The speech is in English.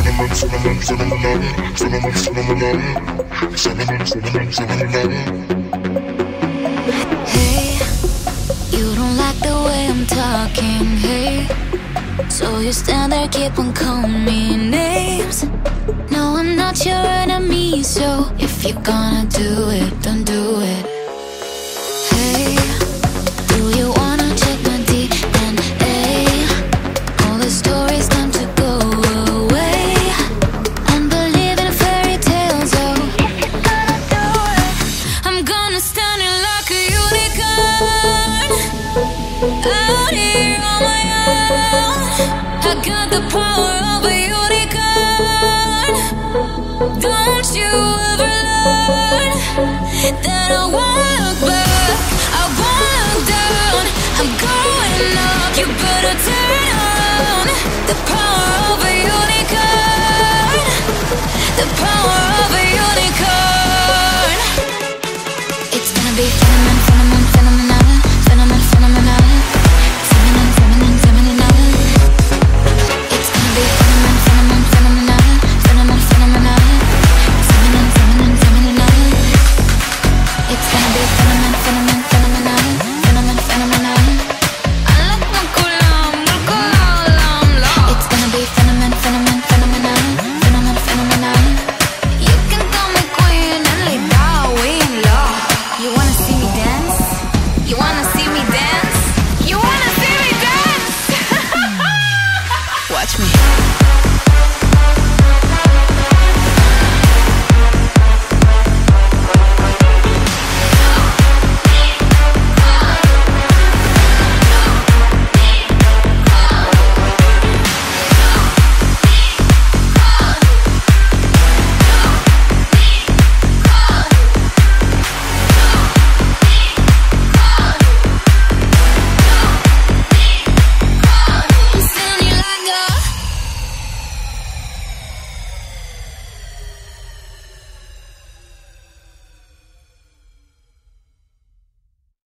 Hey, you don't like the way I'm talking, hey. So you stand there, keep on calling me names. No, I'm not your enemy, so if you're gonna do it, don't do it. Hey, do you wanna check my DNA? All the stories time to go away and believe in fairy tales, oh. If you're gonna do it, I'm gonna stand in like a unicorn out here on my own. I got the power of a unicorn. Don't you ever learn that I want